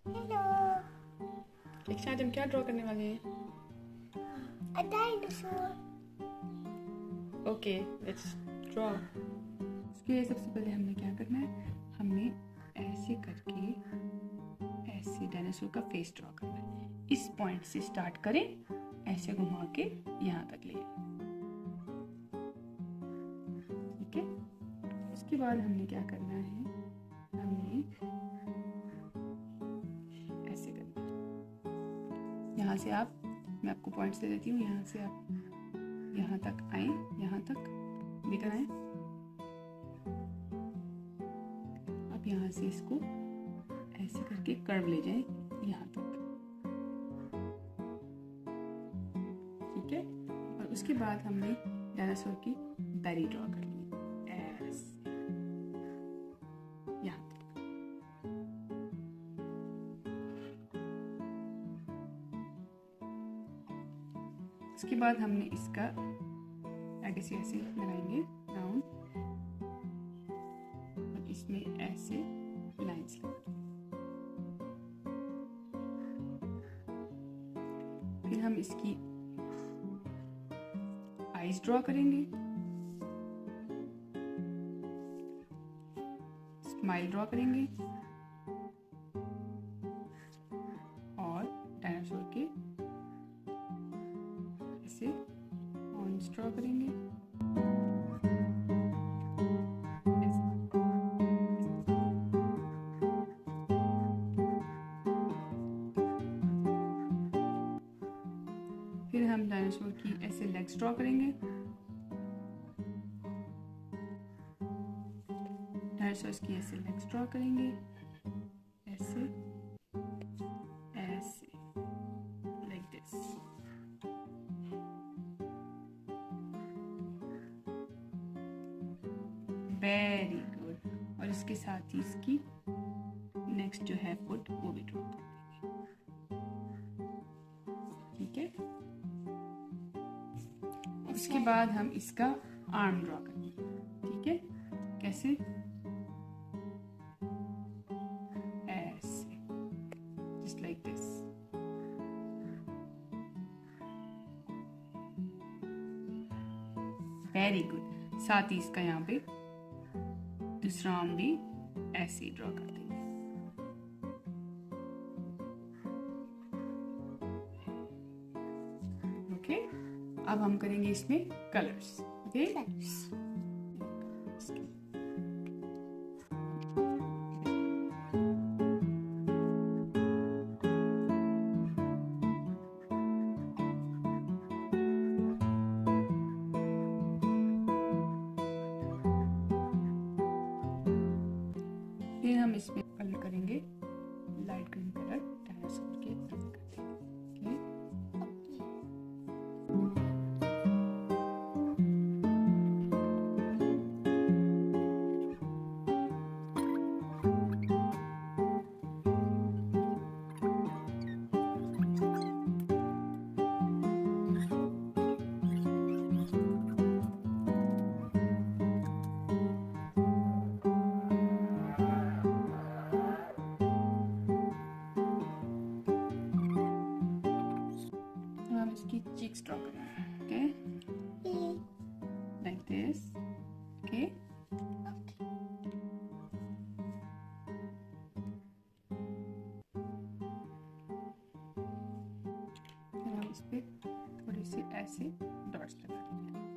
Hello. दीक्षा, आज हम क्या ड्रॉ करने वाले हैं? A dinosaur. Okay, let's draw. उसके लिए सबसे पहले हमने क्या करना है, हमने ऐसे करके ऐसे डायनासोर का फेस ड्रॉ करना है। इस पॉइंट से स्टार्ट करें, ऐसे घुमा के यहाँ तक ले आए। ठीक है। उसके बाद हमने क्या करना है, हमने ऐसे करना है। यहाँ से आप, मैं आपको पॉइंट्स दे देती हूँ, यहाँ से आप यहाँ तक आए, यहाँ तक लेकर आए। आप यहाँ से इसको ऐसे करके कर्व ले जाएं यहाँ तक। ठीक है। और उसके बाद हमने डायनासोर की बैरी ड्रॉ कर ली ऐसे यहाँ तक। उसके बाद हमने इसका आगे से ऐसे लगाएंगे राउंड, और इसमें ऐसे लाइंस लगाएंगे। फिर हम इसकी आईज ड्रॉ करेंगे, स्माइल ड्रॉ करेंगे और डायनासोर के ऐसे हॉर्न्स ड्रॉ करेंगे। फिर हम डायनासोर की ऐसे लेग्स ड्रॉ करेंगे। डायनासोर की ऐसे लेग्स ड्रॉ करेंगे, ऐसे ऐसे, लाइक दिस। Very good. और इसके साथ ही इसकी नेक्स्ट जो है फुट, वो भी ड्रॉ कर देंगे। ठीक है। उसके बाद हम इसका आर्म ड्रॉ करेंगे। ठीक है। कैसे? ऐसे, just like this. Very good. साथ ही इसका यहाँ पे दूसरा आर्म भी ऐसे ही ड्रॉ कर देंगे। ओके। अब हम करेंगे इसमें कलर्स। ओके। फिर हम इसमें कलर करेंगे लाइट ग्रीन कलर डायनासोर के रंग कर देंगे। हम इसकी चीक्स ड्रॉ करेंगे। Okay, like this. ओके। फिर हम इस पे थोड़ी सी ऐसे डॉट्स लगा देंगे।